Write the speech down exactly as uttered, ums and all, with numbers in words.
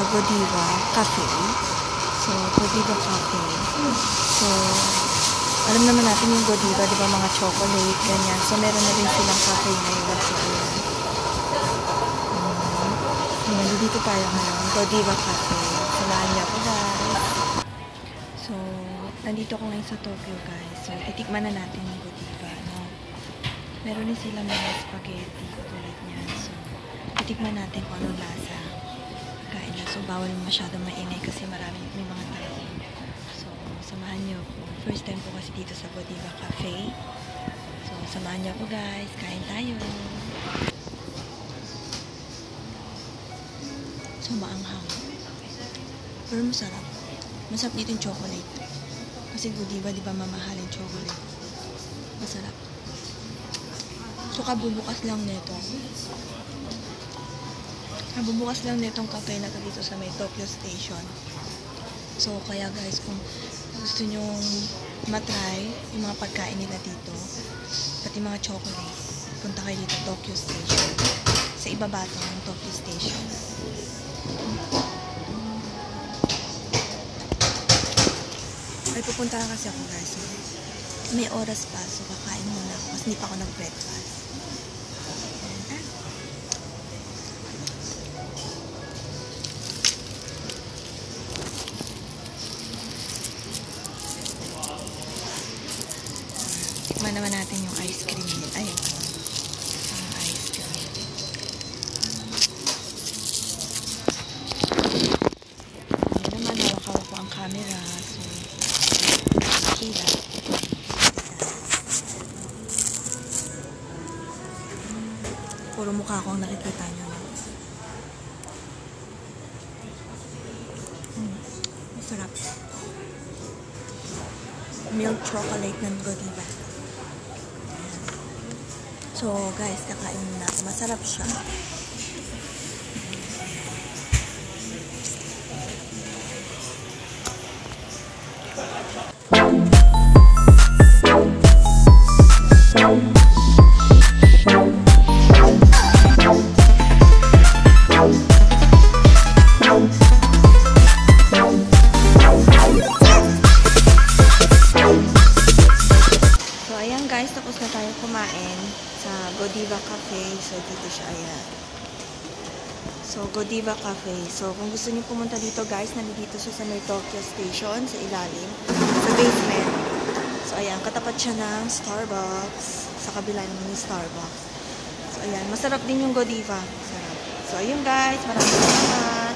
Godiva Cafe. So, Godiva Cafe. So, alam naman natin yung Godiva, di ba, mga chocolate, ganyan. So, meron na rin silang cafe ngayon. So, ayan. Um, ayan, dito tayo ngayon. Godiva Cafe. Samahan niyo ako, guys. So, nandito ko ngayon sa Tokyo, guys. So, titikman na natin yung Godiva, no? Meron din silang mga spaghetti, tulad niyan. So, titikman natin kung anong lasa. Kain na. So, bawal masyadong maingay kasi marami may mga tao. So, samahan niyo ako. First time po kasi dito sa Godiva Cafe. So, samahan niyo ako, guys. Kain tayo. So, maanghang. Pero masarap. Masarap dito yung chocolate. Kasi Godiva, di ba, mamahal yung chocolate. Masarap. So, kabubukas lang nito. Kabubukas lang nitong cafe na to dito sa may Tokyo Station. So, kaya guys, kung gusto nyong matry yung mga pagkain nila dito, pati mga chocolate, punta kayo dito, Tokyo Station. Sa ibaba to ng Tokyo Station. Ay, pupunta na kasi ako, guys. May oras pa, so kakain muna ako kasi hindi pa ako nag-breakfast. Tikman naman natin yung ice cream. Ayun. Ang ice cream. Ayun naman, hawak-hawak ko ang camera. So, kila. Puro mukha ko ang nakikita nyo. Mm, masarap. Milk chocolate ng Godiva. So, guys, kakain na ako. Masarap siya. Guys, tapos na tayo kumain sa Godiva Cafe. So, dito siya. Ayan. So, Godiva Cafe. So, kung gusto niyo pumunta dito, guys, nandito siya sa may Tokyo Station, sa ilalim, sa basement. So, ayan. Katapat siya ng Starbucks. Sa kabila naman yung Starbucks. So, ayan. Masarap din yung Godiva. Masarap. So, ayun, guys. Maraming salamat.